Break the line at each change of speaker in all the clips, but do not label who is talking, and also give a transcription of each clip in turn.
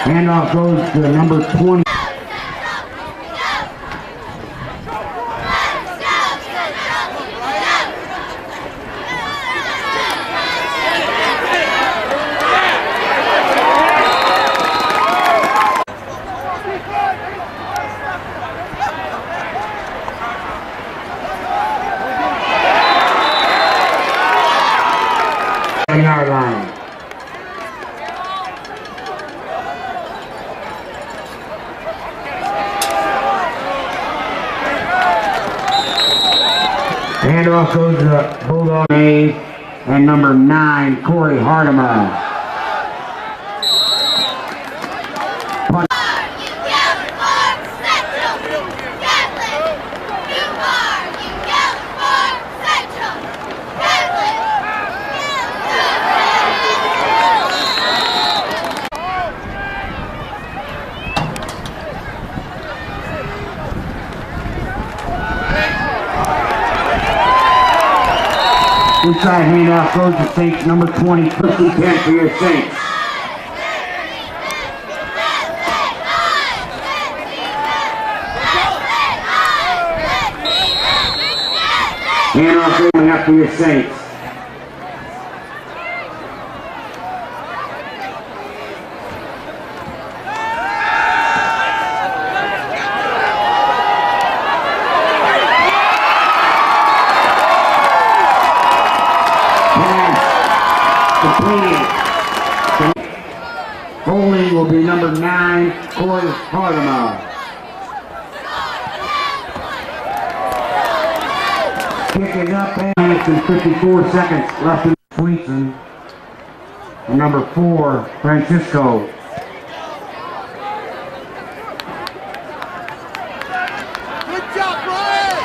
Handoff goes to number 20. Yard line. Handoff goes to Bulldog A and number 9, Corey Hardimer. Inside handoff goes to Saints number 20, first and 10 for your Saints. Handoff going up for your Saints. Bowling will be number 9, Corey Hardimer. Kick is up, and 54 seconds left in Sweetson. And number 4, Francisco.
Good job, Brian!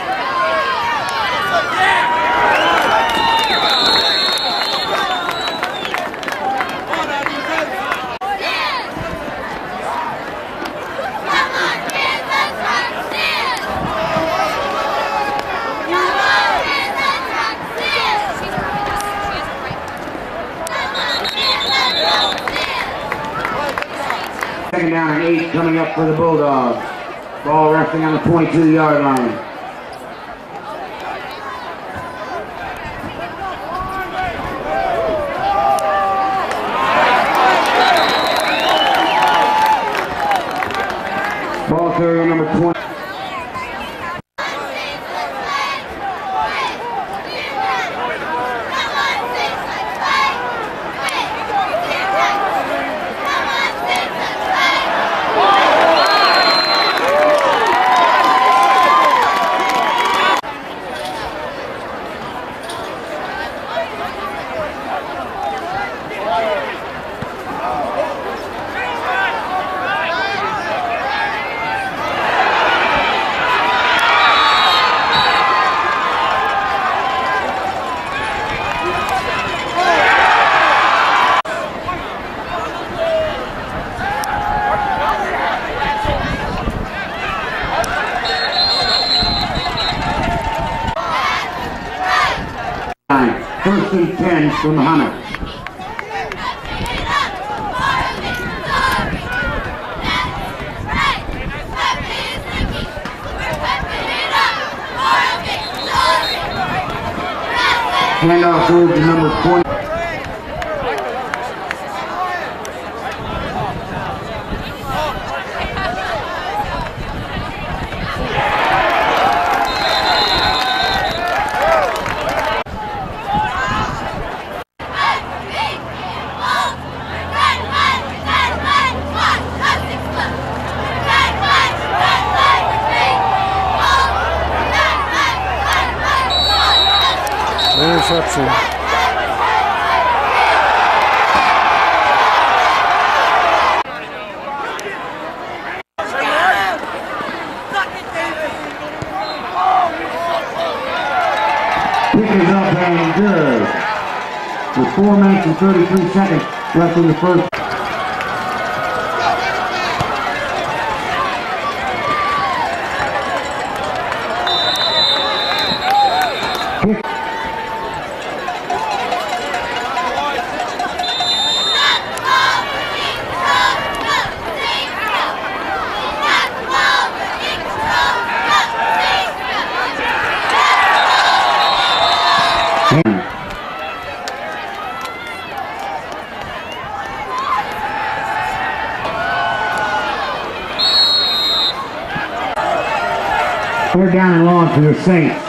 Second down and 8 coming up for the Bulldogs. Ball resting on the 22-yard line. Ball carrier number 20. First and 10 from Muhammad. Handoff goes to number 20.
Interception.
Pick is up and good. With 4 minutes and 33 seconds left in the first. Third down and long for the Saints.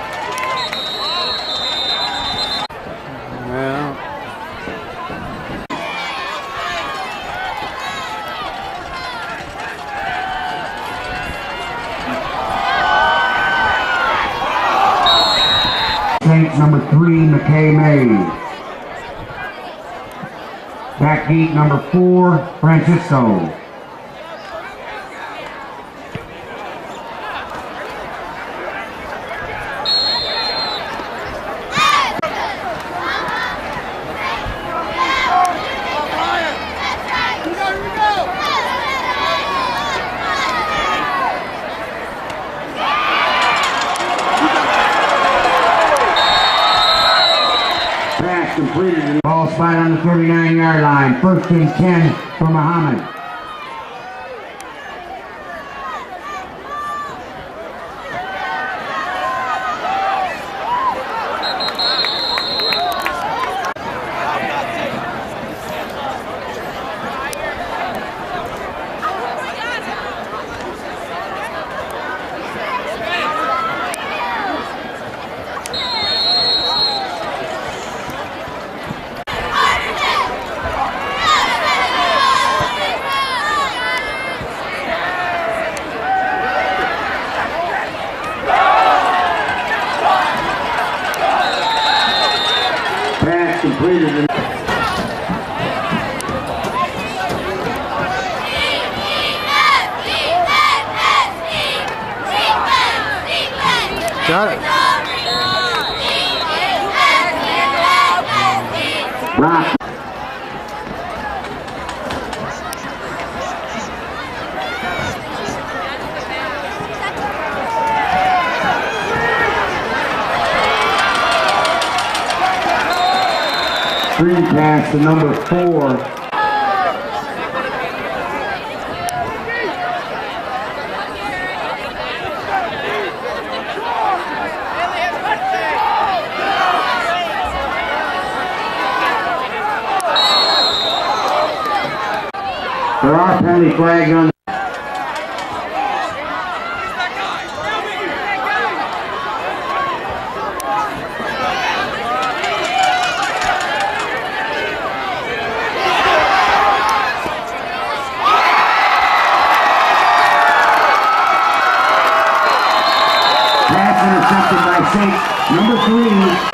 Saints number 3, McKay Mays. Back deep number 4, Francisco. Completed. Ball spot on the 39-yard line. 1st and 10 for Muhammad. Completed.
Got it.
Rock. Screen pass to number 4. There are penalty flags on. Intercepted by Saints, number 3.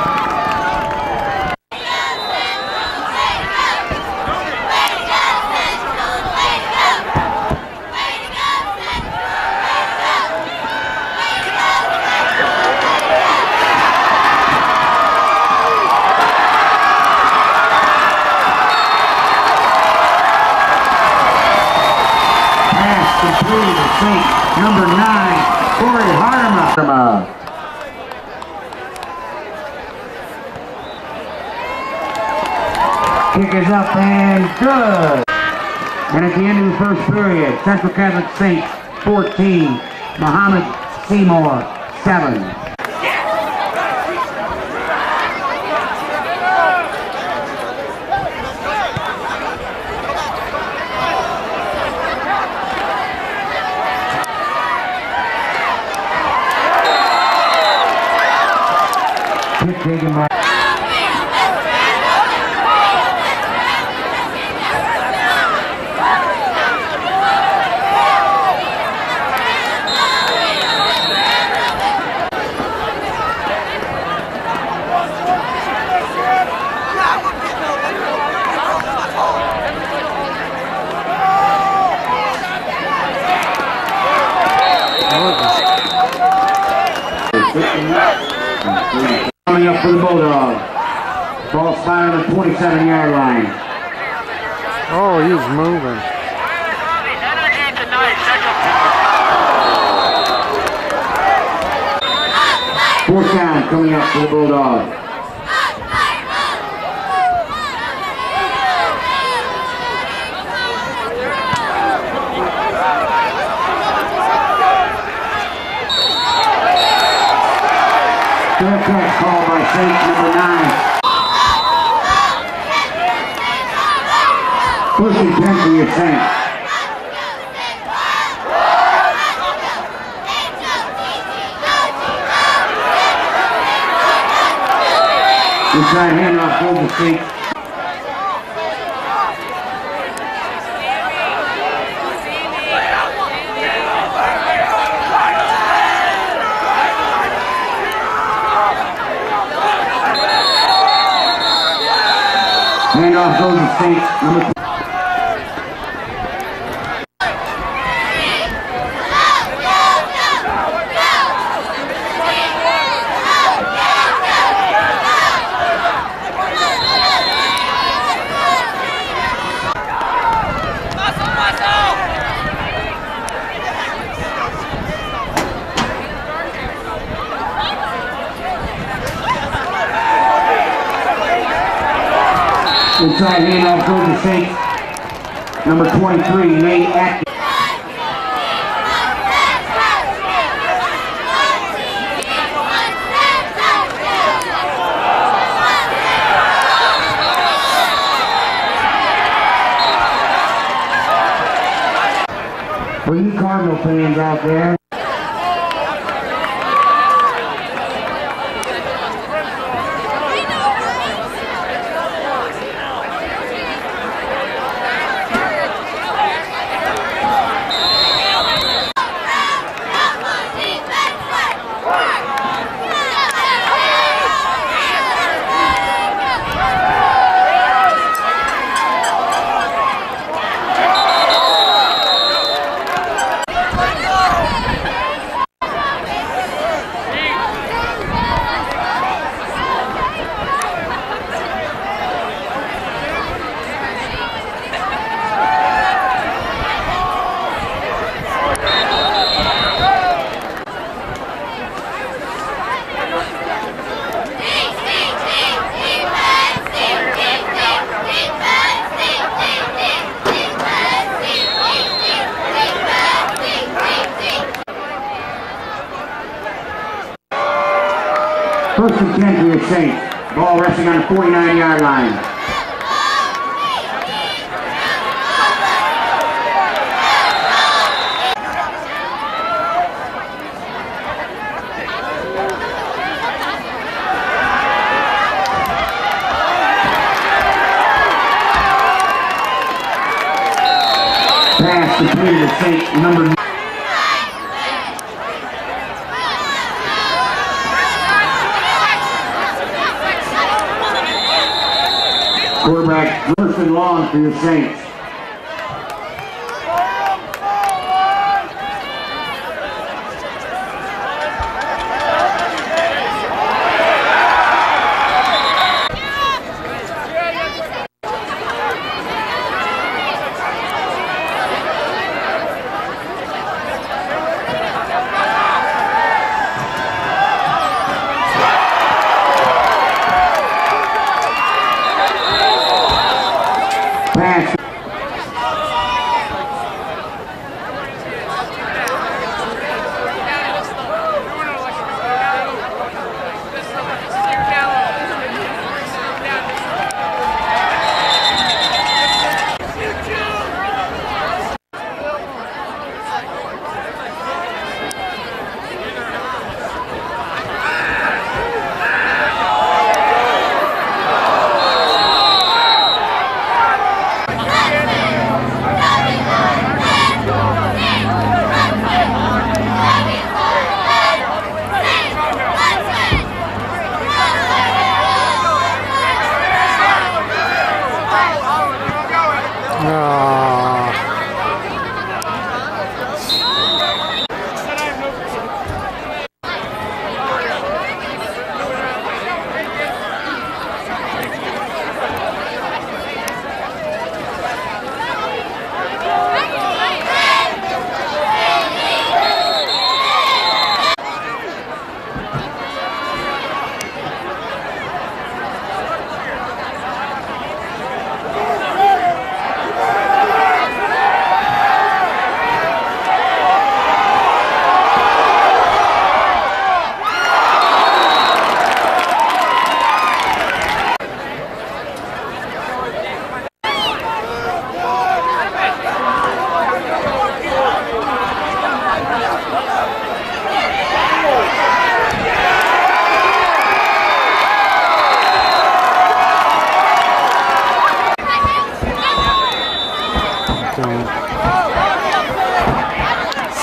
Pass completed to Saints, number 9, Corey Hardeman. Kick is up and good. And at the end of the first period, Central Catholic Saints 14, Muhammad Seymour 7. Kick taken by coming up for the Bulldogs. Ball spotted on the 27-yard line.
Oh, he's moving.
Fourth down coming up for the Bulldogs. Fair catch called by Saints number 9. First and 10 for your Saints. Inside handoff, Golden State. Handoff, Golden State, number 2. Inside handoff, Golden State, number 23, Nate Atkins. For you Cardinal fans out there, first and 10 for the Saints. Ball resting on the 49-yard line. Pass completed to Saints, number 9. Quarterback Wilson Long for the Saints.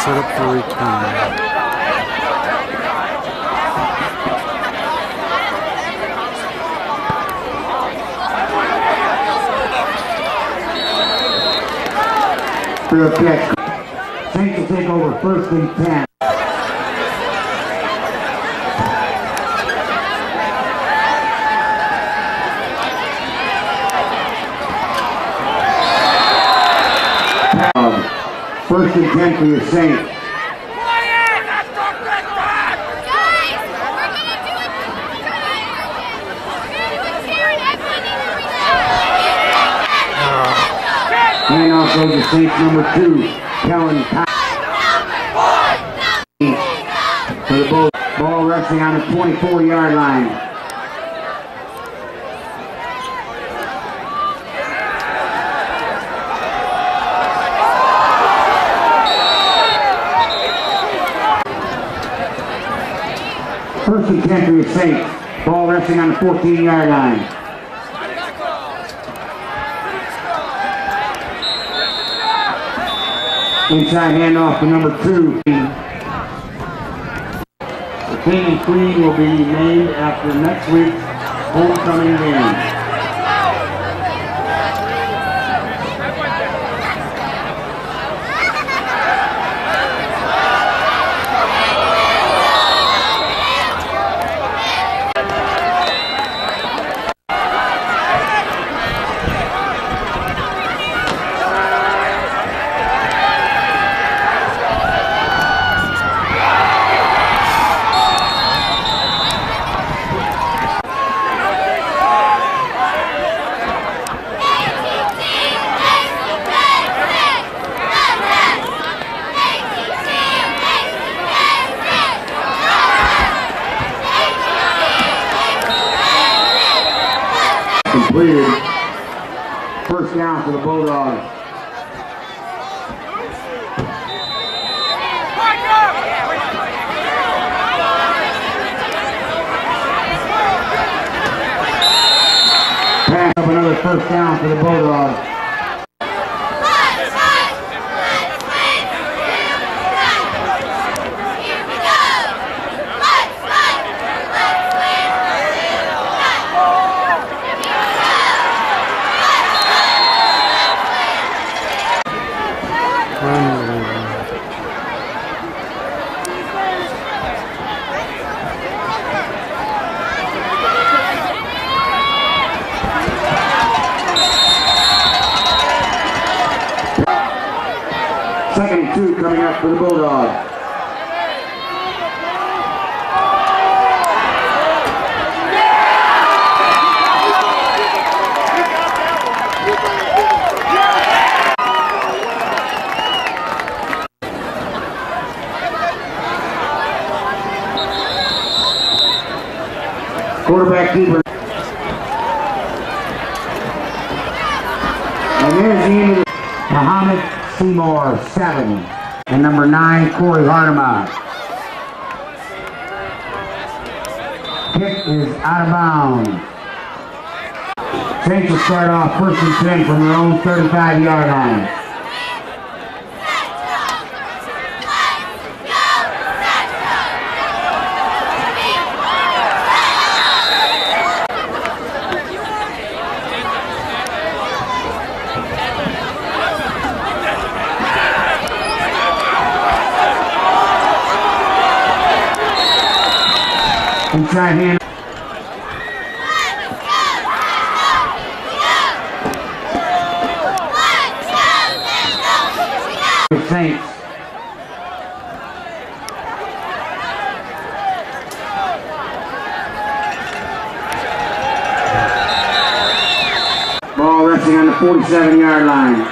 set up for return.
Real kick. Saints will take over first and 10. First and 10 for your Saints. And also the Saints number 2, Kellen for the ball resting on the 24-yard line. First and 10 for your Saints. Ball resting on the 14-yard line. Inside handoff to number 2. The King and Queen will be named after next week's homecoming game. Completed. First down for the Bulldogs. Pass up another first down for the Bulldogs. Second and 2 coming up for the Bulldogs. Quarterback keeper. And there's the end of the Muhammad Seymour, 7. And number 9, Corey Hardeman. Kick is out of bounds. Saints will start off first and 10 from their own 35-yard line. Inside hand. Saints. Ball resting on the 47-yard line.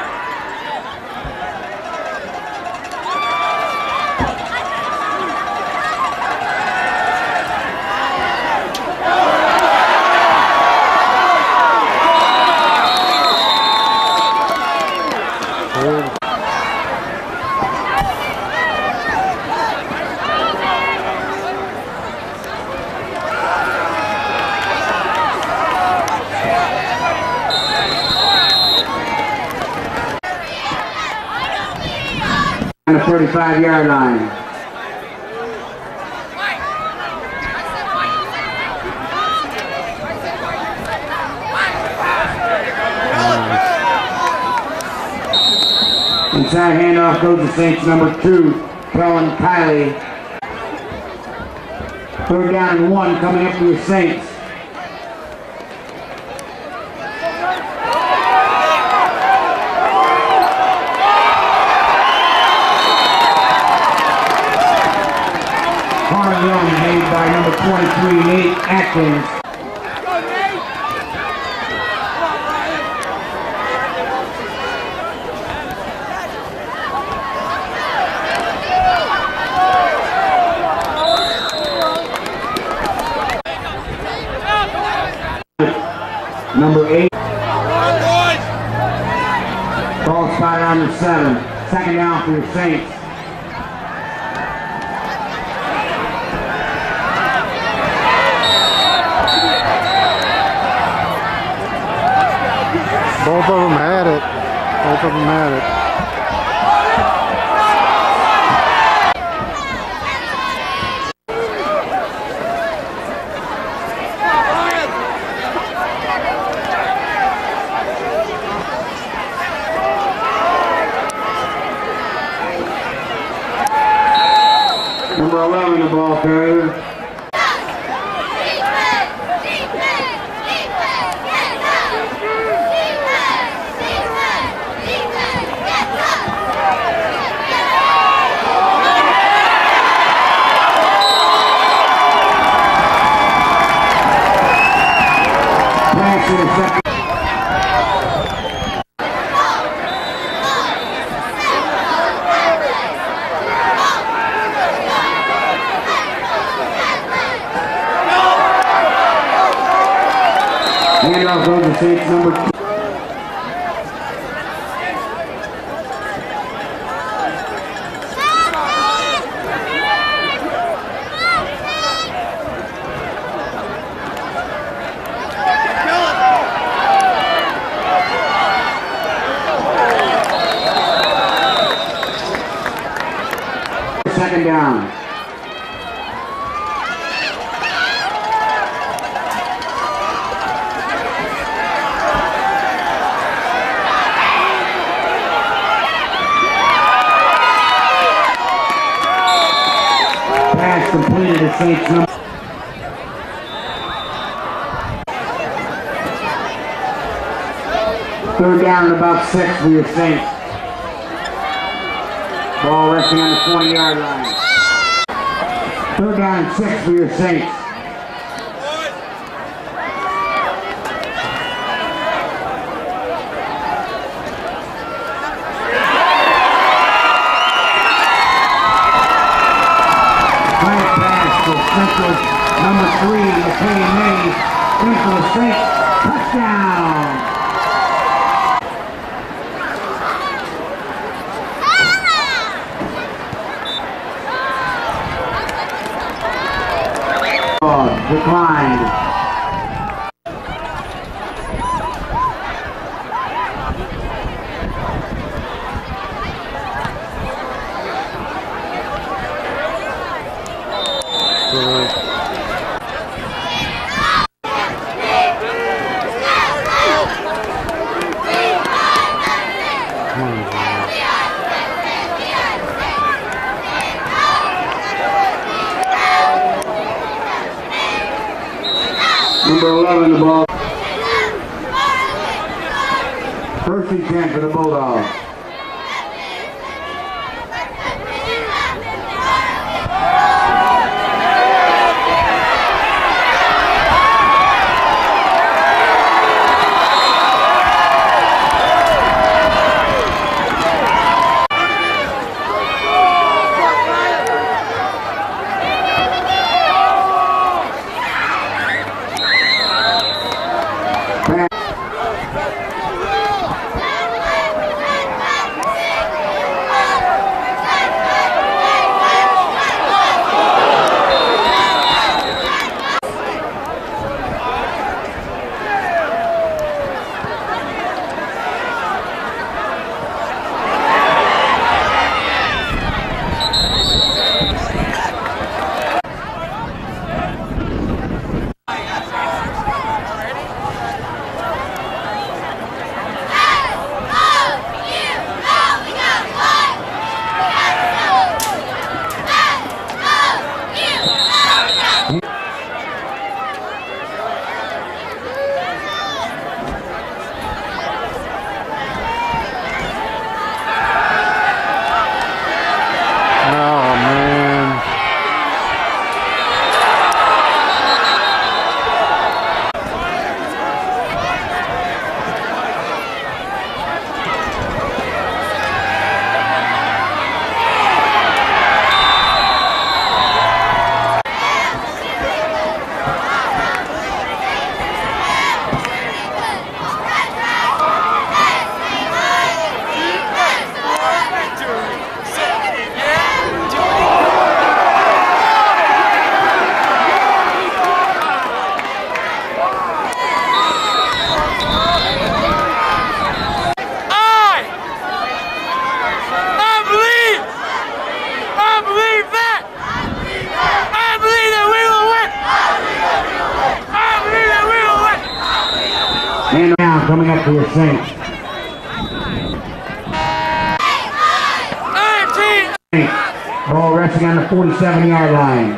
On the 35-yard line. Inside handoff goes to Saints number 2, Kellen Kiley. 3rd down and 1 coming up for the Saints. Hard run made by number 23, Nate Atkins. Number 8. Ball spot on the 7. 2nd down for the Saints.
Both of them had it. Both of them had it.
Number 11, the ball carrier. Pass to the second. Handoff goes to Saints number 2. Second down. Pass completed to Saints number. Third down and about 6 for your Saints. Ball resting on the 20-yard line. 3rd down and 6 for your Saints. Flag pass to Central number 3, McKay May. Central Saints touchdown. Declined. Number 11, the ball. 1st and 10 for the Bulldogs. for your Saints. Ball resting on the 47-yard line.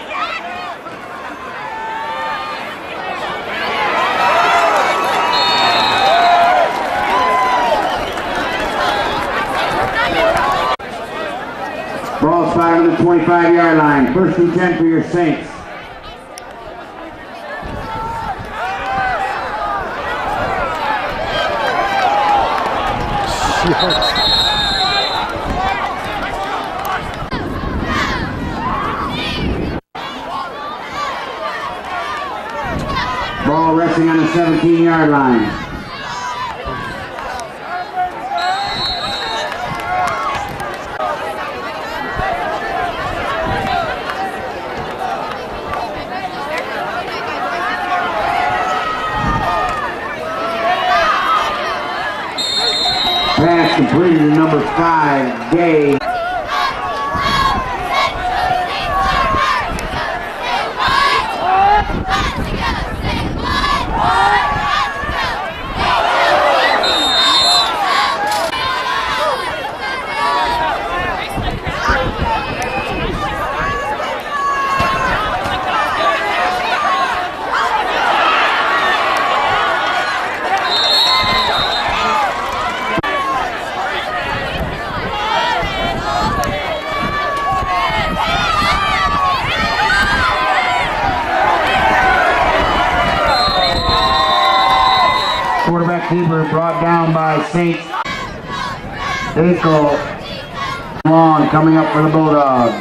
Ball spotted on the 25-yard line. 1st and 10 for your Saints. Ball resting on the 17-yard line. Pass completed to number 5, Gay. Quarterback keeper brought down by Saints. Dackel Long coming up for the Bulldogs.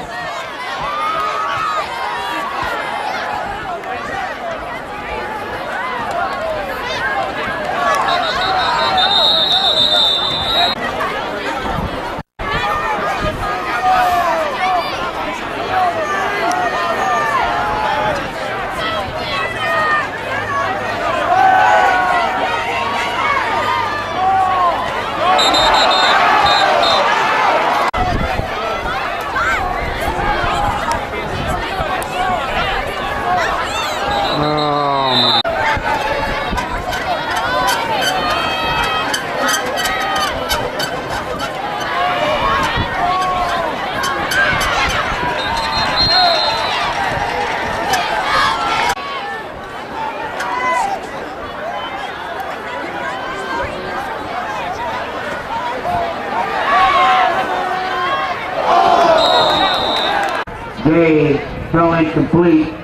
Gay fell incomplete.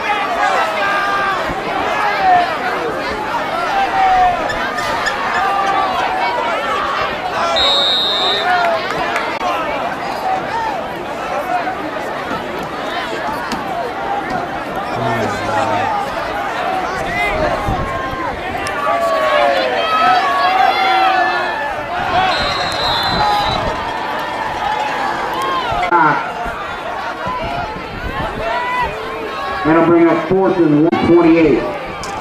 That'll bring up 4th and 128.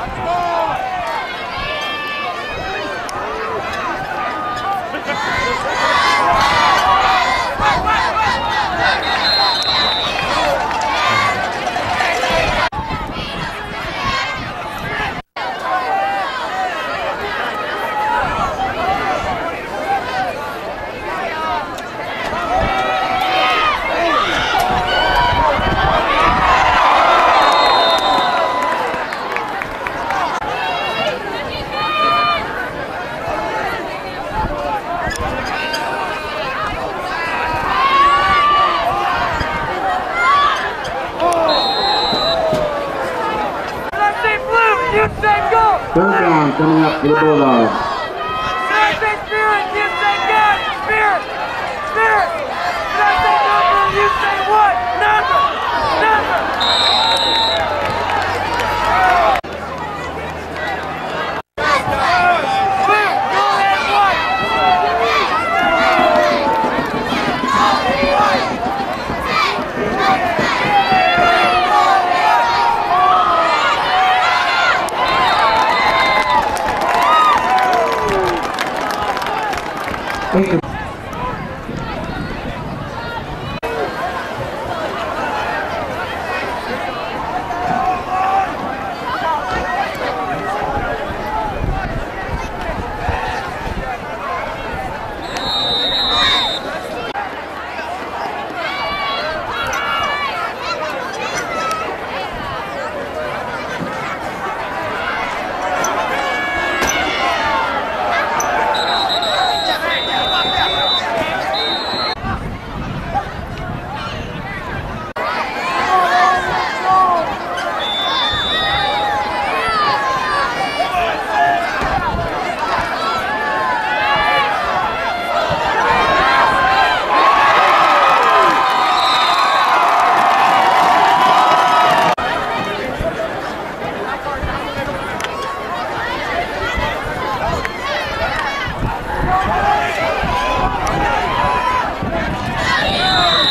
Third down coming up for the Bulldogs.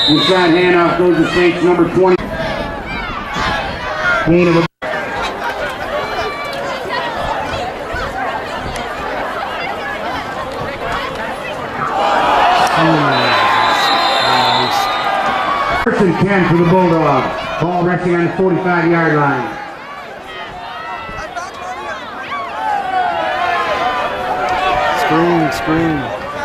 Inside handoff goes to Saints number 20. Gain of a first and 10 for the Bulldogs. Ball resting on the 45-yard line.
Screen.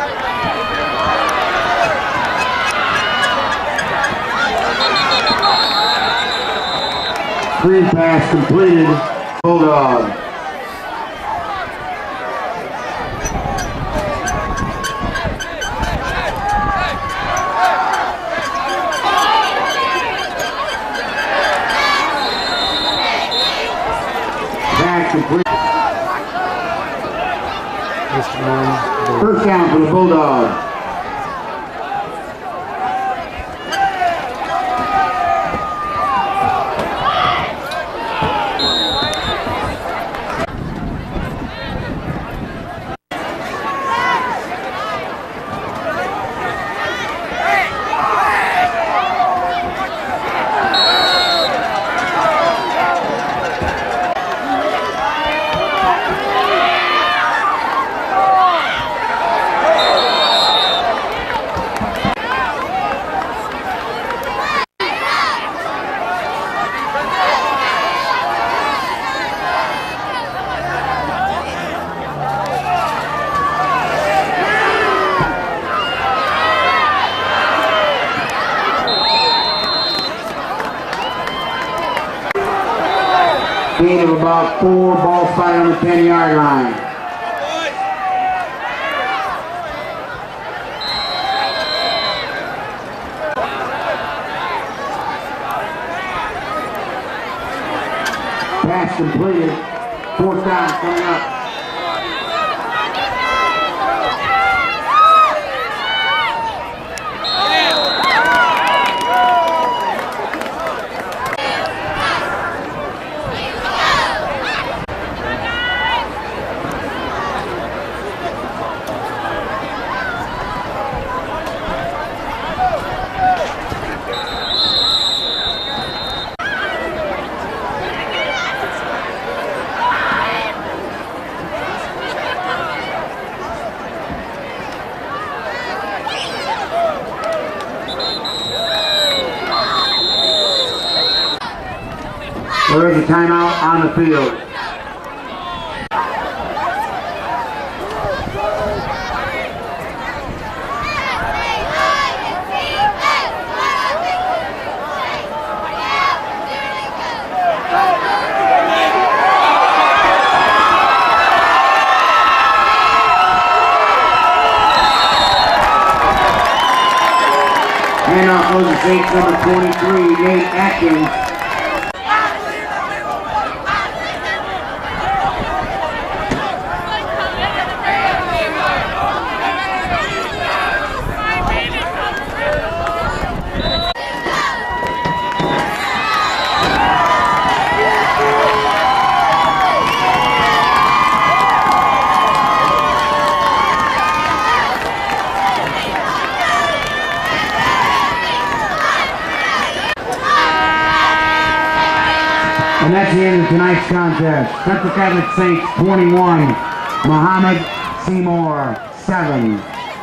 Screen pass completed. Bulldogs. Pass complete. First down for the Bulldogs. Gain of about 4, ball spotted on the 10-yard line. Pass completed. 4th down coming up. There is a timeout on the field. Handoff goes to Saints number 23, Nate Atkins. And that's the end of tonight's contest. Central Catholic Saints 21, Muhammad Seymour 7.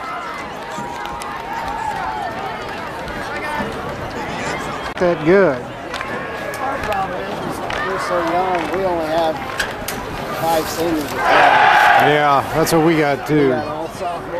That good.
Our problem is we're so young, we only have 5 seniors.
Yeah, that's what we got too.
We got all sophomores.